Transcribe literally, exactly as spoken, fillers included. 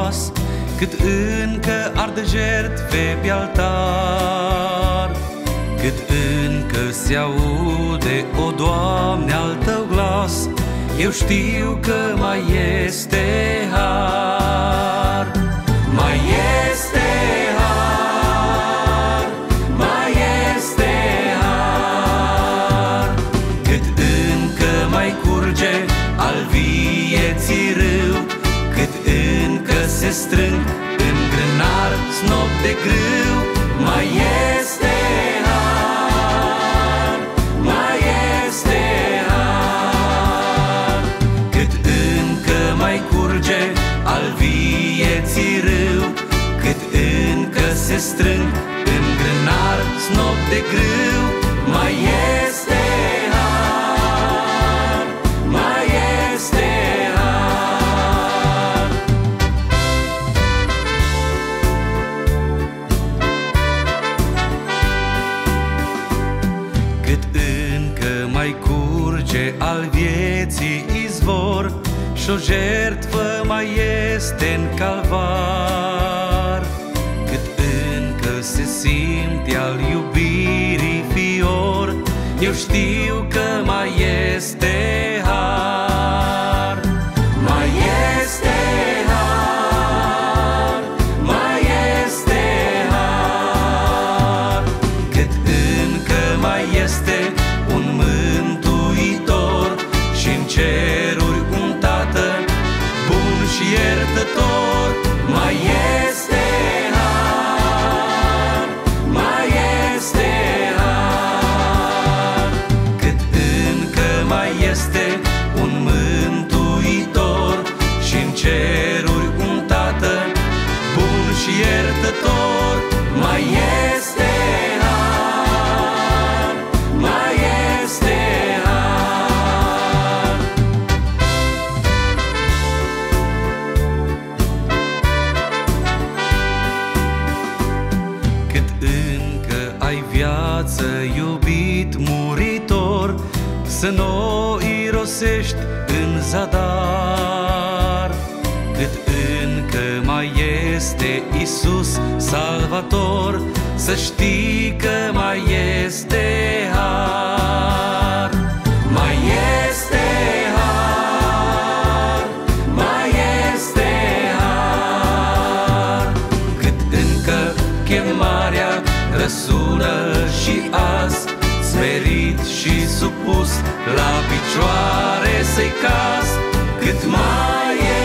miros, cât încă arde jertfe pe altar, cât încă se aude, o Doamne, al Tău glas, eu știu că mai este har, mai este har, mai este har, cât încă mai curge al vieții râu, cât încă se strâng în grânar snop de grâu, mai este har, mai este har, cât încă mai curge al vieții râu, cât încă se strâng în grânar snop de grâu, mai este har, mai este har. Cât încă mai curge al vieții izvor și o jertfă mai este în calvar, cât încă se simte al iubirii fior, eu știu că mai este har, mai este har, mai este har, cât încă mai este un mântuitor și în ceruri un Tată bun și iertător, mai este har, mai este har, cât încă mai este un mântuitor și în ceruri un Tată bun și iertător, mai este har, mai este har. Cât încă ai viață, iubit muritor, să nu irosești în zadar, cât încă mai este Iisus Salvator, să știi că mai este har, mai este har, mai este har, cât încă chemarea răsună și azi, smerit și supus la picioare să-i caz, cât mai